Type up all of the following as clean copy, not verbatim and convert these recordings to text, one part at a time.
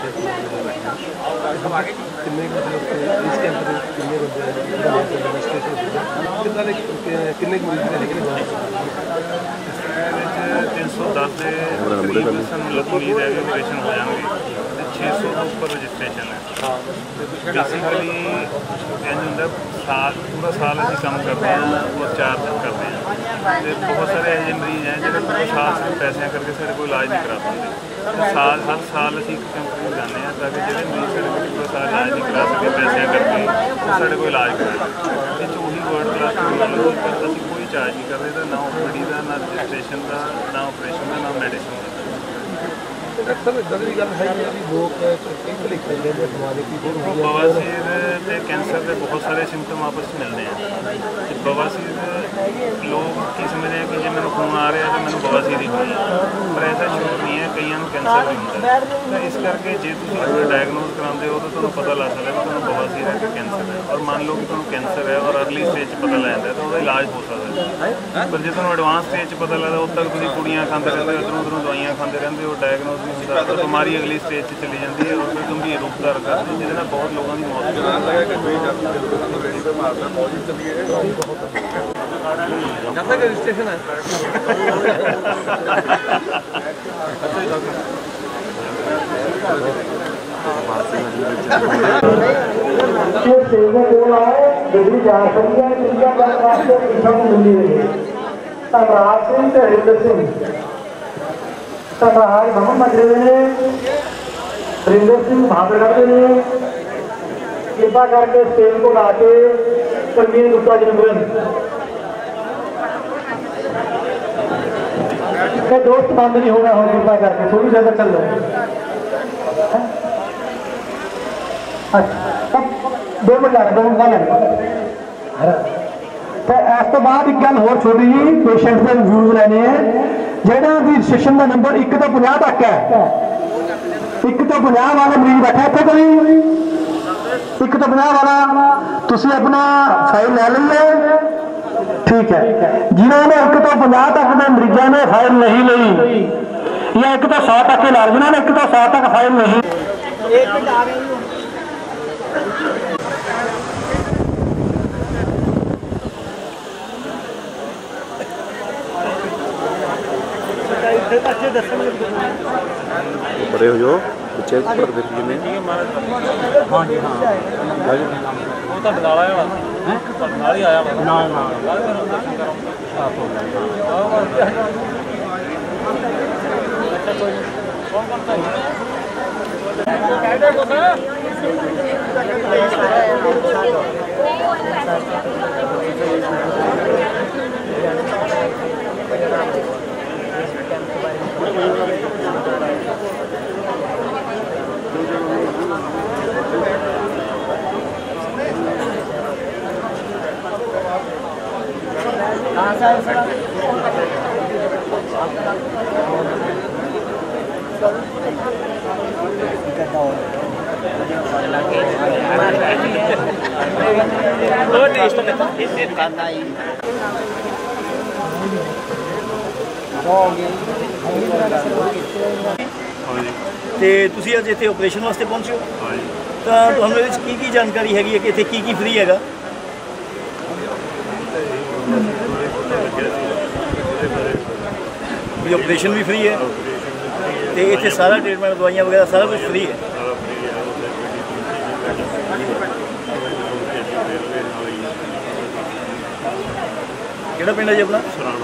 कितने मतलब इस कैंप में कितने बंदे कितने मरीज ने लेकिन 310 के करीब ਸਾਨੂੰ ਉਮੀਦ है कि ऑपरेशन हो जाएंगे। 600 के ऊपर रजिस्ट्रेशन है। बेसिकली इंज होंगे साल पूरा साल अभी काम करते हैं और 4 दिन करते हैं। बहुत सारे ऐसे मरीज हैं जो पूरा साल सिर्फ पैसे करके साढ़े कोई इलाज नहीं करा पाते। साल हर साल अभी कैंप में जाते हैं ताकि जो मरीज साढ़े पूरा साल इलाज नहीं करा सके पैसे करके साढ़े कोई इलाज कराए। वही वर्ल्ड क्लास अभी कोई चार्ज नहीं कर रहे ना ओपीडी का ना रजिस्ट्रेशन का ना ऑपरेशन का ना मेडिसिन का। अक्सर इदा की गल है कि लोग कैंप लिखते हैं बवासीर ते कैंसर के बहुत सारे सिम्पटम आपस में मिलते हैं। बवासीर लोग की समझते हैं कि जो मैंने खून आ रहा है तो मैंने बवासीर ही होनी है, पर ऐसा श्योर नहीं है। कई कैंसर भी होता है। तो इस करके जो तुम अपना डायग्नोज कराते हो तो तुम्हें पता लग सकता है कि तुम्हें बवासीर है कि कैंसर है। और मान लो कि तुम्हें कैंसर है और अगली स्टेज पता लग जाता है तो वह इलाज हो सकता है। पर जो तुम्हें एडवांस स्टेज पता लगता उद तक तुम कुड़ियाँ खाते रहते हो, इधरों उधरों दवाइयाँ खाते रहते हो, डायग्नोज नहीं होता तो बीमारी अगली स्टेज से चली जाती है और फिर गंभीर रूप धारण करती है जिससे बहुत लोगों की मौत हो जाती है। रजिस्ट्रेशन है महाराज भवन मजरे ने हरिंदर सिंह बहादुर करते हैं कृपा करके स्टेज को ला के परवीन गुप्ता जी ने दोस्त बंद नहीं होना हो कृपा करके थोड़ी ज्यादा चल रहा है। अच्छा 2 मिनट लग 2 मिनट तो इस तो बाद एक गल होर छोटी जी पेशेंट के रिव्यूज लेने हैं जेड़ा भी रजिस्ट्रेशन का नंबर 1 तो 50 तक है। 1 तो 50 वाला मरीज बैठा इतने कोई 1 तो 50 वाला तुम अपना फाइल लै लीए ठीक है। जिन्होंने 1 तो 50 तक के मरीजों ने फाइल नहीं ली या 1 तो 100 तक के ला जिन्होंने 1 तो 100 तक फाइल नहीं बड़े हो जो बच्चे पढ़ते कितने हाँ जी हाँ वो तो नाल आया वा नाल ही आया वा नाल अच्छा कोई कौन ਤੇ ਤੁਸੀਂ ਅੱਜ ਇੱਥੇ ਆਪਰੇਸ਼ਨ ਵਾਸਤੇ ਪਹੁੰਚੇ ਹੋ ਤਾਂ ਤੁਹਾਨੂੰ ਇਹਦੇ ਵਿੱਚ ਕੀ ਜਾਣਕਾਰੀ ਹੈਗੀ ਹੈ ਕਿ ਇੱਥੇ ਕੀ ਫ੍ਰੀ ਹੈਗਾ? ਵੀ ਆਪਰੇਸ਼ਨ ਵੀ ਫ੍ਰੀ ਹੈ ਤੇ ਇੱਥੇ ਸਾਰਾ ਟ੍ਰੀਟਮੈਂਟ ਦਵਾਈਆਂ ਵਗੈਰਾ ਸਾਰਾ ਕੁਝ ਫ੍ਰੀ ਹੈ। ਕਿਹੜਾ ਪਿੰਡ ਹੈ ਜੀ ਆਪਣਾ?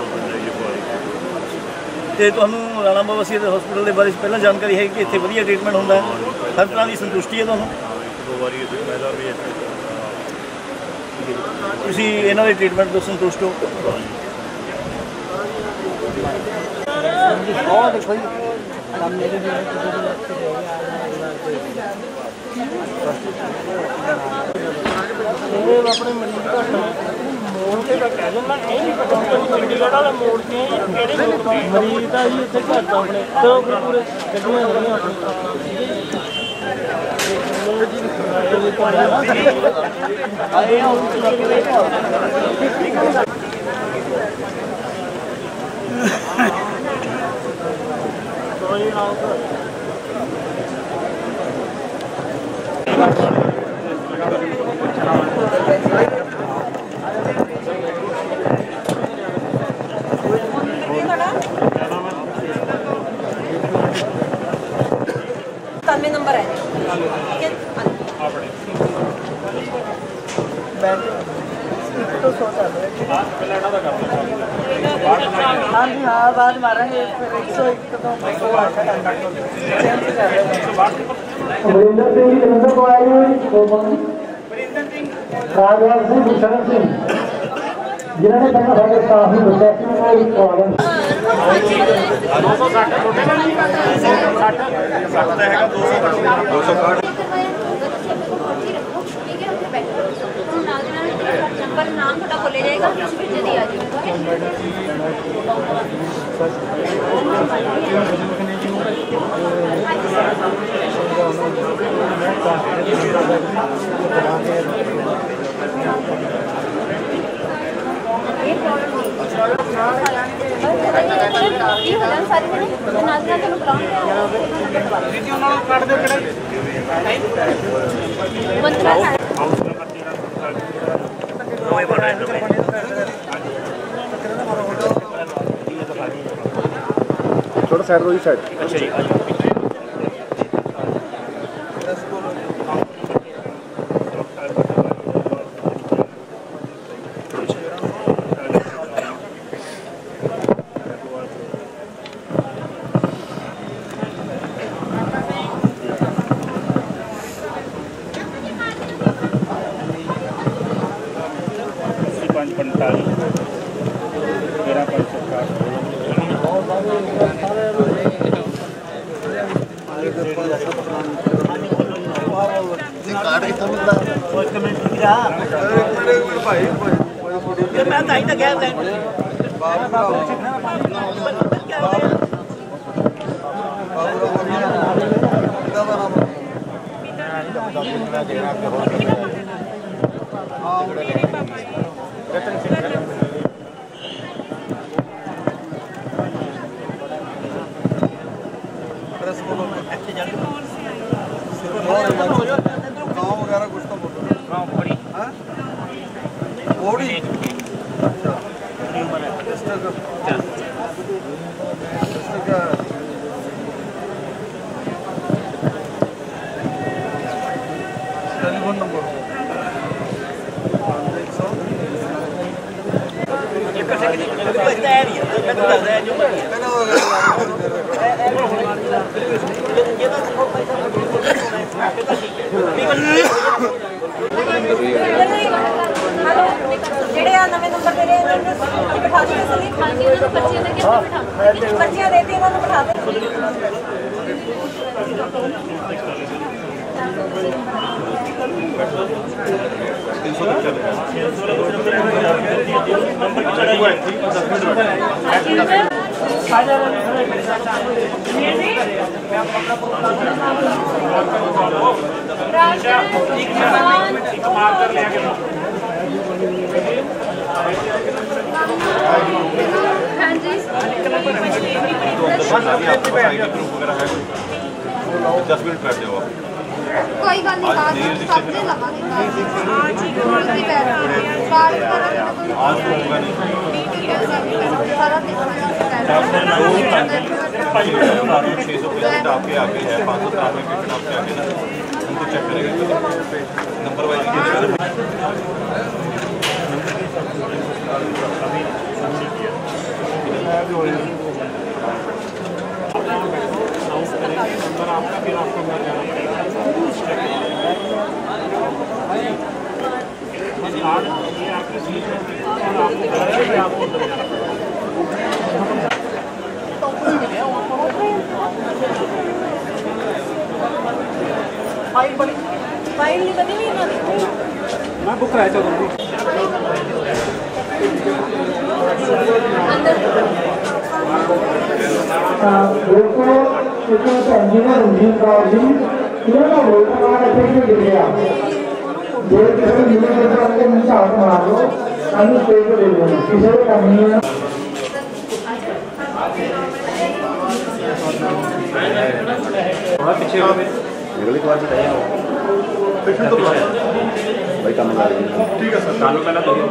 ਤੇ ਤੁਹਾਨੂੰ ਰਾਣਾ ਬਵਾਸੀਰ ਹਸਪੀਟਲ ਦੇ ਬਾਰੇ ਪਹਿਲਾਂ ਜਾਣਕਾਰੀ ਹੈ ਕਿ ਇੱਥੇ ਵਧੀਆ ਟ੍ਰੀਟਮੈਂਟ ਹੁੰਦਾ ਹੈ, ਹਰ ਤਰ੍ਹਾਂ ਦੀ ਸੰਤੁਸ਼ਟੀ ਹੈ ਤੁਹਾਨੂੰ? 2 ਵਾਰੀ ਪਹਿਲਾਂ ਵੀ ਤੁਸੀਂ ਇਹਨਾਂ ਦੇ ਟ੍ਰੀਟਮੈਂਟ ਤੋਂ ਸੰਤੁਸ਼ਟ ਹੋ? अपने मरीज घट मोड़ के कह देना ये नहीं पता चंडीगढ़ वाले मोड़ के मरीज का जी इतने घट अपने तो पूरे गड्डियां नंबर है हाँ जी हाँ बाद मारेंगे फिर 101 तो अमरिंदर सिंह जी जलंधर को आए राजवाल सिंह भूषण सिंह जिन्होंने पहला साढ़े स्टाफ में बताया कि वो प्रॉब्लम नंबर नाम थोड़ा खोले जाएगा जल्दी आ थोड़ा साइड रोई साइड। अच्छा जी पर्चियां देती हैं उन्होंने बैठा कोई गल नहीं सबसे लगाने आपके आगे है 500 आपके आगे ना उनको चेक करेगा नंबर वाइज नंबर आपका फिर आपको मिल ये आपकी सीट है आपको फाइल नहीं बनी हुई मैं बुक कराया था इंजीनियर रंजीत कौर जी इन्होंने वोटर कार्ड अच्छे से दिया जो किसी यूनिवर्सिटी के नीचे हाथ मार लो अन्य स्टेज पे दे दो किसी को करनी है पीछे अगली बार बताइए पेशेंट तो भाई काम ला रहे हैं ठीक है सर ਸਾਨੂੰ ਪਹਿਲਾਂ ਤੁਸੀਂ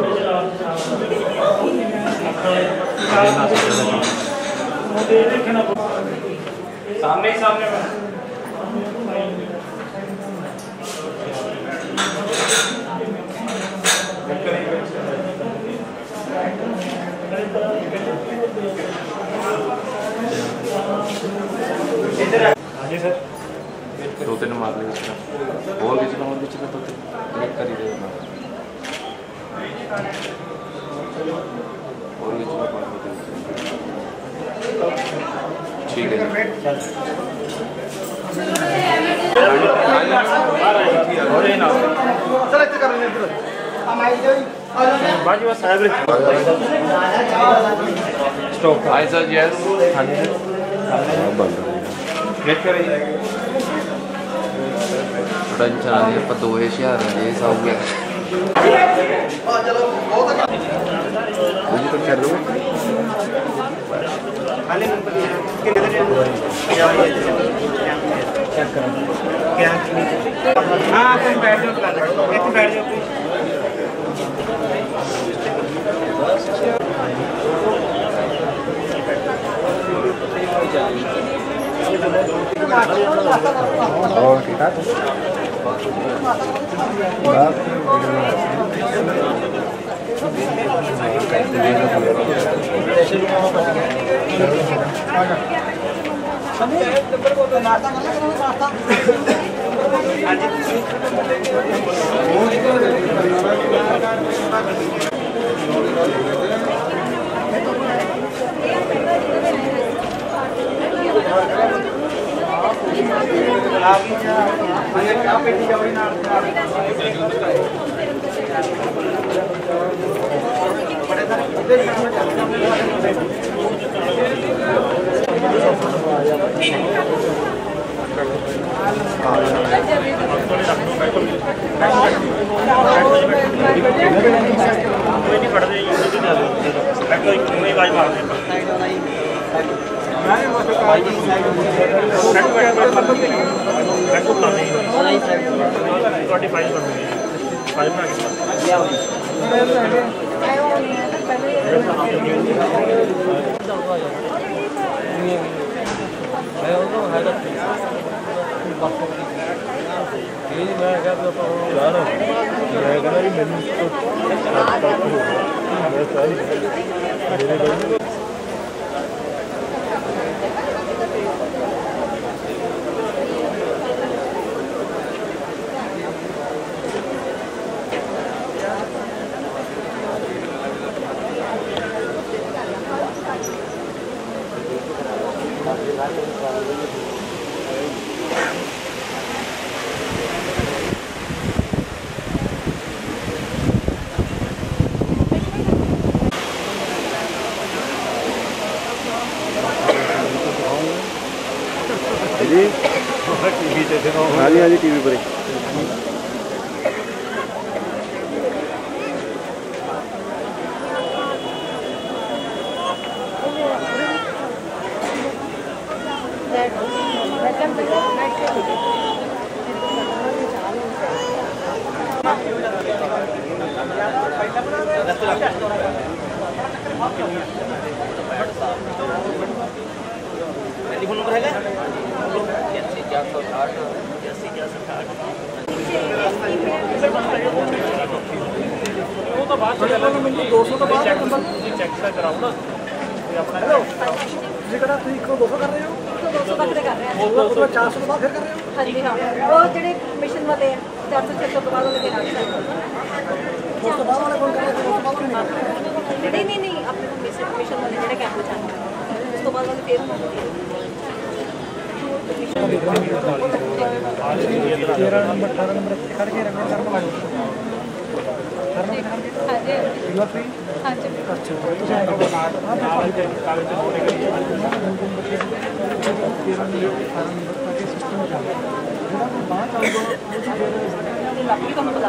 सामने ही सामने जी सर 2-3 मार ले इसका और भी चला तो क्लिक कर ही देना और भी चला पा ठीक है सर इतना कर लेंगे इधर बाजी बस साहब स्टॉप हाय सर यस हां जी बंद वेट करिए थोड़ा चला दिया पर 2000 है ये सब हो गया चलो बहुत मुझे तो कर लो चेक करो हाँ तुम बैठ जाओ एक बैठ जाओ और ठीक है हाँ जी टीवी पर टेलीफोन नंबर है वो तो बात चल रहा है 200 तो बात चेक से कराओ ना अपना ਜਿਹੜਾ ਤੁਸੀਂ 200 ਕਰ ਰਹੇ ਹੋ 200 ਬੱਕਰੇ ਕਰ ਰਹੇ ਹਾਂ ਉਹ 400 ਤੋਂ ਬਾਅਦ ਫਿਰ ਕਰ ਰਹੇ ਹੋ ਹਾਂਜੀ ਹਾਂ ਉਹ ਜਿਹੜੇ ਮਿਸ਼ਨ ਵਾਲੇ ਆ 400 600 ਤੋਂ ਬਾਅਦ ਉਹਦੇ ਨਾਲ ਉਸ ਤੋਂ ਬਾਅਦ ਵਾਲੇ ਕੋਲ ਕਰ ਰਹੇ ਹੋ ਉਸ ਤੋਂ ਬਾਅਦ ਨਹੀਂ ਆਪਣੇ ਕੋਲ ਮਿਸ਼ਨ ਵਾਲੇ ਜਿਹੜੇ ਕੈਂਪ ਚ ਆਉਂਦੇ ਉਸ ਤੋਂ ਬਾਅਦ ਵਾਲੇ ਫੇਰ ਹੁੰਦੇ 13 ਨੰਬਰ 18 ਨੰਬਰ ਖੜ ਕੇ ਰੰਗ ਕਰਨ ਵਾਲੇ ਹਾਂਜੀ ਯੂ ਆਰ ਫ੍ਰੀ ਹਾਂਜੀ अच्छा तो जाएगा कागज सिस्टम बाकी तो बता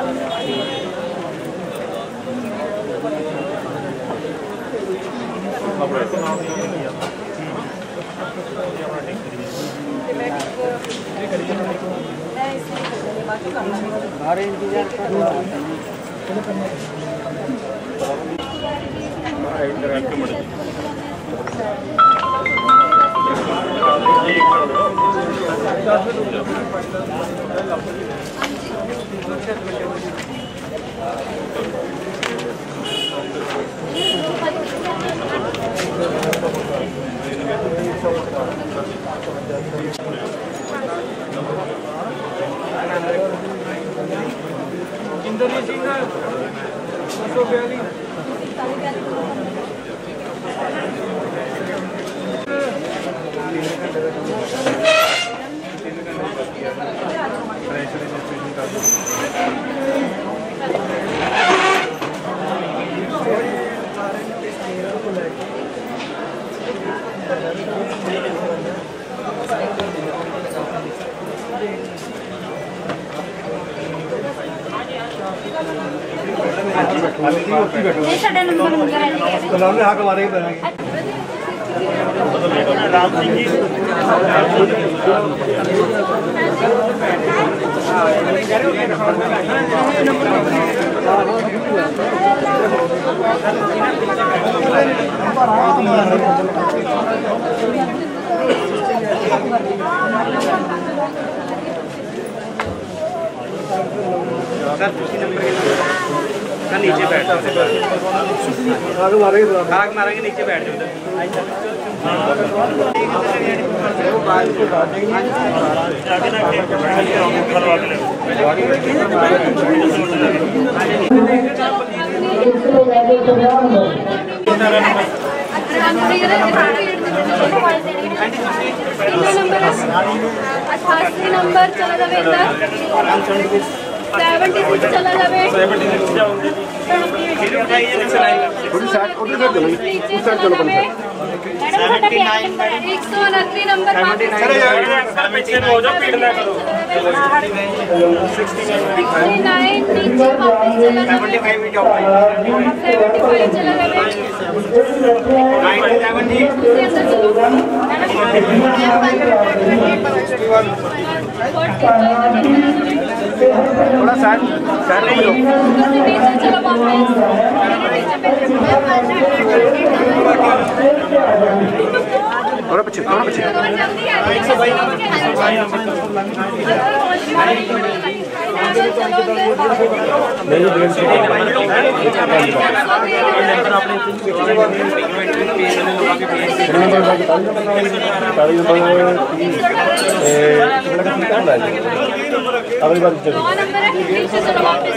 मैं इसमें नीचे बैठ आग मारेंगे नीचे बैठ जाओ नंबर चला जावे 76 चला जावे थोड़ी साइड उधर से चलो उस साइड चलो बंद 129 नंबर पीछे हो जाओ पीट ना करो 69 नीचे वापस चला जावे 75 चला जावे 90 थोड़ा साइड साइड में चलो वापस थोड़ा पीछे अगली बार चलो नंबर है नीचे चलो वापस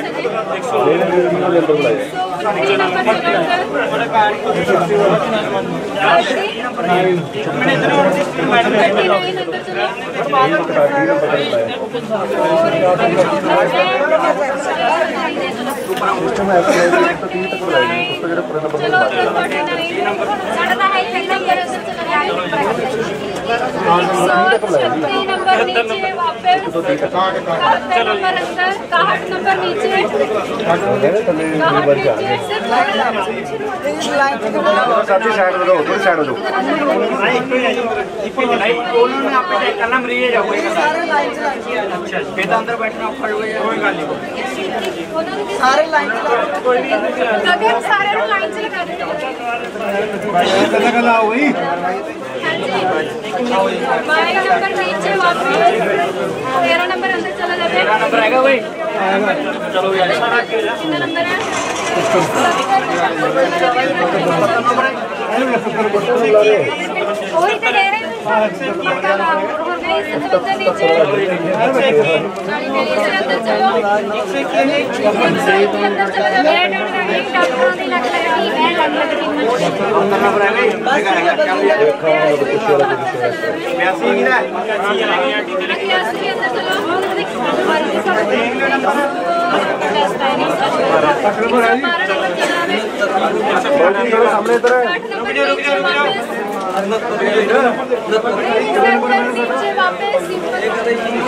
नंबर नीचे वापस नंबर अंदर 61 नंबर नीचे साथी साइड हो जाओ थोड़ी साइड हो जाओ करना मरीज जाओ अंदर बैठना कोई गल नहीं सारे लाइन सारे लाइन से लगा वही नंबर नीचे वापस 13 नंबर अंदर चला जाए 13 नंबर आएगा भाई चलो यार कितना नंबर है वही तो दे रहे हैं नीचे अंदर चलो नंबर सामने इधर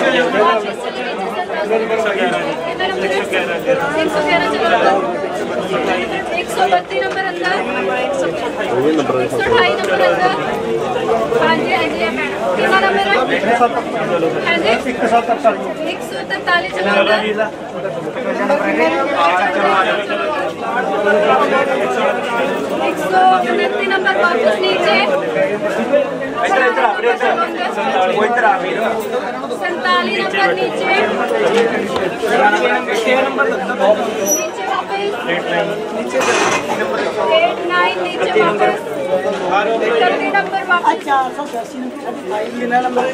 वापस 132 नंबर अंदर 128 नंबर अंदर। हाँ जी हाँ जी कितना नंबर है? हाँ जी 143 नंबर 129 नंबर वापस नीचे 47 नंबर नीचे नीचे वापस 89 नीचे वापस 30 नंबर वापस 486 नंबर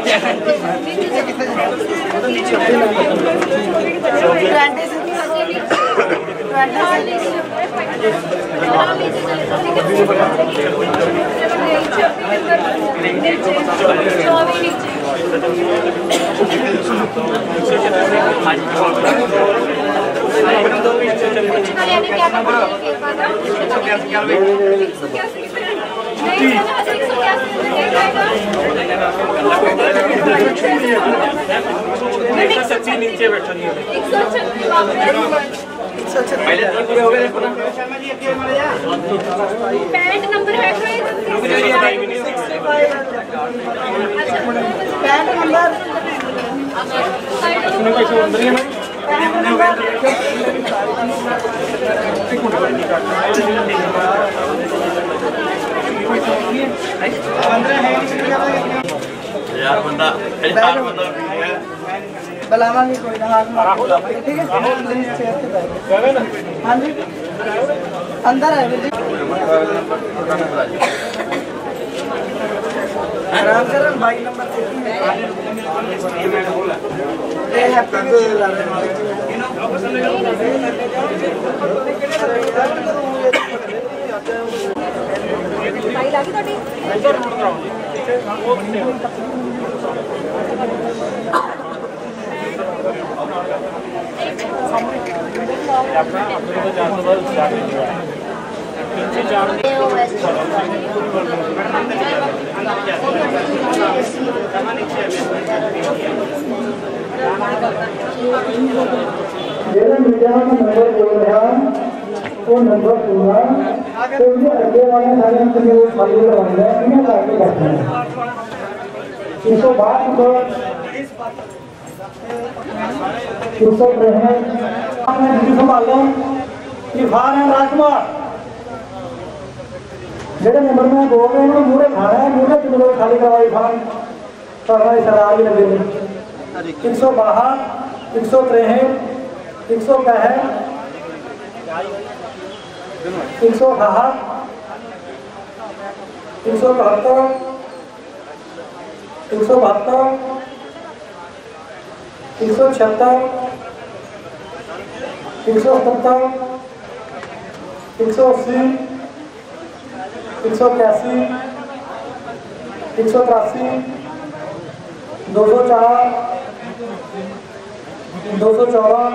नीचे बैठो पैंट नंबर है पैंट नंबर यार बंदा बुलावांगे कोई ना हाथ ठीक है हाँ जी अंदर है आराम से 22 नंबर भाई लागी थोड़ी ਜਿਹੜਾ ਮੀਡੀਆ ਦਾ ਨੰਬਰ ਬੋਲ ਰਿਹਾ ਉਹ ਨੰਬਰ ਪੂਰਾ ਤੇ ਉਹਦੇ ਅੱਗੇ ਵਾਲੇ ਸਾਰੀਆਂ ਕਮੀਆਂ ਖਾਲੀ ਕਰਵਾਉਣੀਆਂ ਇਹਨਾਂ ਲਾ ਕੇ ਰੱਖਣਾ ਇਸ ਤੋਂ ਬਾਅਦ ਨੰਬਰ 363 ਆਪਣਾ ਜੀ ਸੰਭਾਲੋ ਇਰਫਾਨ ਰਾਜकुमार ਜਿਹੜੇ ਨੰਬਰ ਮੈਂ ਬੋਲ ਰਿਹਾ ਉਹਨੂੰ ਮੂਹਰੇ ਖਾਣਾ ਹੈ ਮੂਹਰੇ ਤੇ ਨੰਬਰ ਖਾਲੀ ਕਰਵਾਈ ਖਾਨ ਕਰਨਾ ਸਰਦਾਰ ਜੀ ਲੱਗੇ ਨੇ 162 163 165 168 172 172 176 170 180 181 183 204 214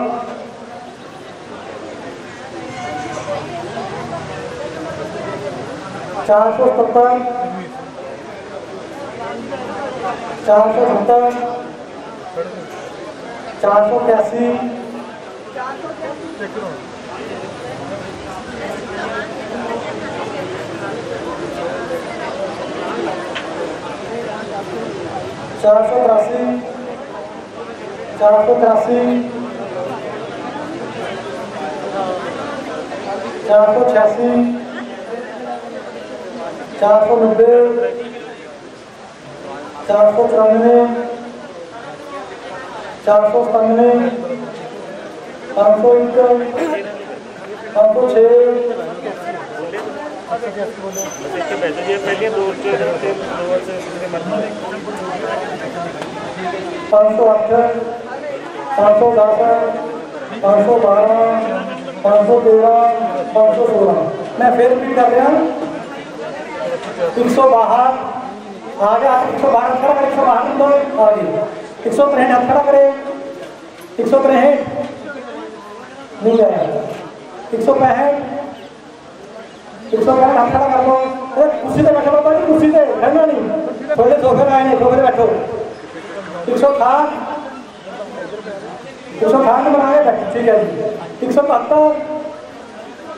470 470 481 483 486 490 494 497 501 506 508 510 512 513 516 मैं फिर रिपीट कर रहा हूँ 162 आ गया 112 खड़ा करे 162 नंबर आ गई 163 हाथ खड़ा करे 163 नहीं आया 165 हाथ खड़ा कर लो कुर्सी पे बैठो बाबा जी कुर्सी पे ठंडा नहीं थोड़े सोफे में आए नहीं सोफे पे बैठो 168 नंबर आए बैठो ठीक है जी 172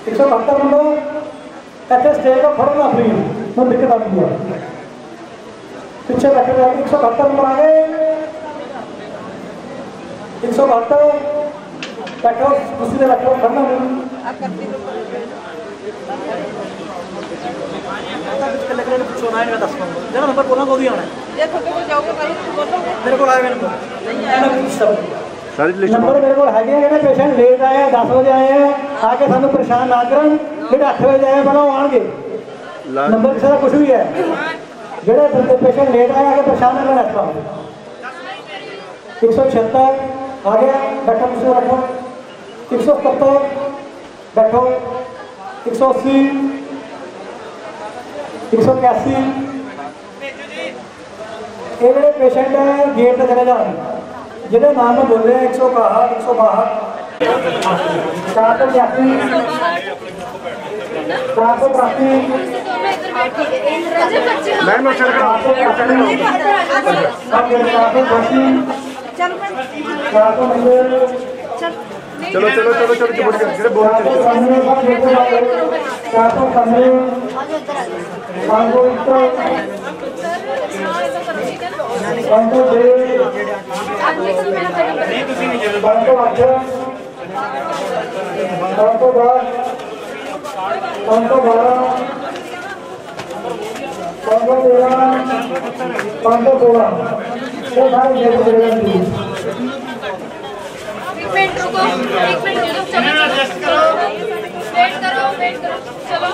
172 नंबर ऐसे स्टेज पर खड़ो ना फ्री मैं दिक्कत आ गई है पीछे बैठे 172 नंबर आ गए 172 बैठो कुर्सी पे बैठो खड़ना नहीं नंबर बोलना को भी आना मेरे को आए नंबर मेरे को है पेशेंट लेट आए 10 बजे आए हैं आके सानू परेशान ना कर 8 बजे आए पहले आएंगे नंबर किसी का कुछ भी है जोड़े पेशेंट लेट आए आके परेशान ना करना 176 आ गया बैठो कुछ बैठो 170 बैठो 180 181 ये जो पेशेंट है गेट पर चले जाए जिन्हें नाम में बोले 162 162 483 483 मैम चलो चलो चलो चलो चलो एक मिनट रुको वेट करो चलो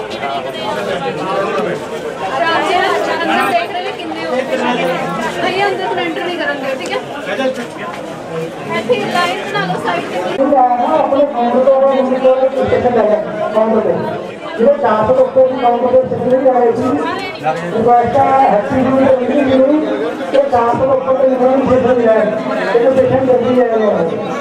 आराम से अंदर देख रहे कितने हो भैया अंदर तो एंटर नहीं करेंगे ठीक है ऐसे लाइन बना लो साइड पे अपने काउंटर पे ये 400 डॉक्टर की काउंटर पे सिस्टम आ रही थी तो ऐसा हैप्पी न्यू ईयर ये 400 डॉक्टर के लिए सिस्टम है ये पेशेंट जल्दी जाएगा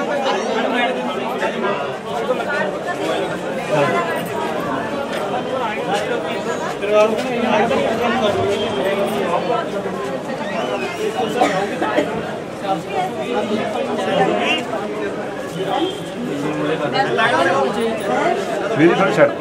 मेरी थोड़ी शर्ट